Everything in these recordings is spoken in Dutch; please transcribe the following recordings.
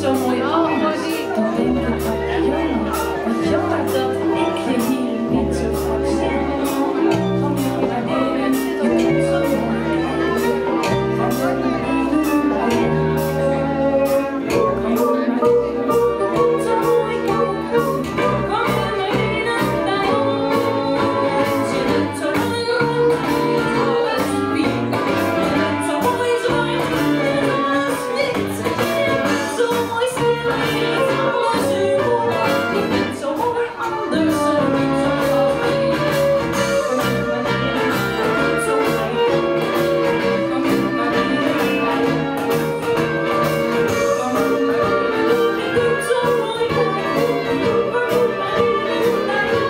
zo mooi anders. Dan denk ik, wat jammer dat ik je hier niet zo vaak zie. Kom je naar binnen, je bent zo mooi. Kom je naar binnen, bij je. Kom je naar binnen, je bent zo mooi. Kom je naar binnen, bij ons. Je bent zo mooi, alles wie. Je bent zo mooi, zo mooi, alles wit. Je bent zo mooi, stil, je bent alles uur. Je bent zo mooi, anders zo niet zo mooi. Kom je naar binnen, je bent zo mooi. Kom je naar binnen, bij je. Kom je naar binnen, je bent zo mooi. Kom je naar binnen, bij je.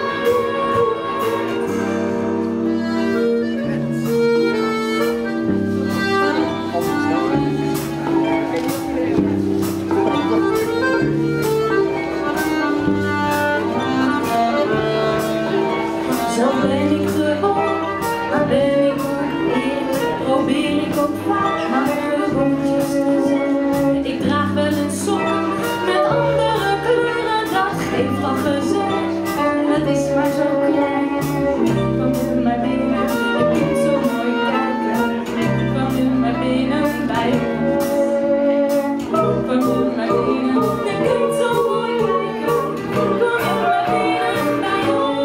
Zo ben ik gewoon, maar ben ik ook eerlijk, probeer ik ook vaak maar rondjes te zijn. Ik draag wel een sok met andere kleuren, dat geeft al gezellig, en het is maar zo klein. Kom je maar binnen, je kunt zo mooi kijken. Kom je maar binnen bij ons. Kom je maar binnen, je kunt zo mooi kijken. Kom je maar binnen bij ons.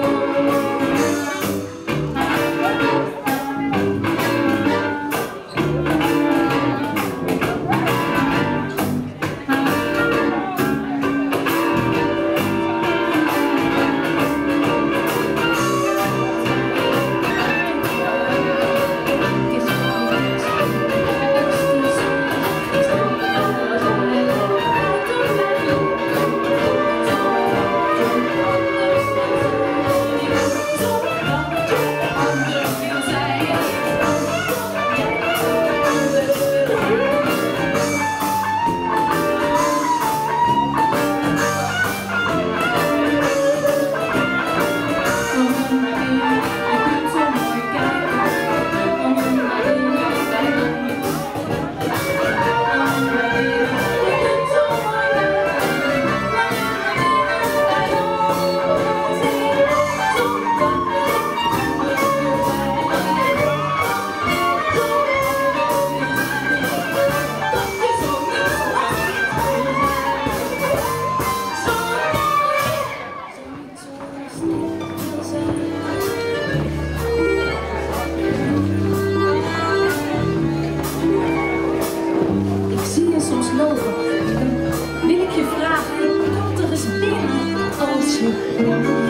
Ik zie je soms lopen. Wil ik je vragen, kom toch eens binnen als je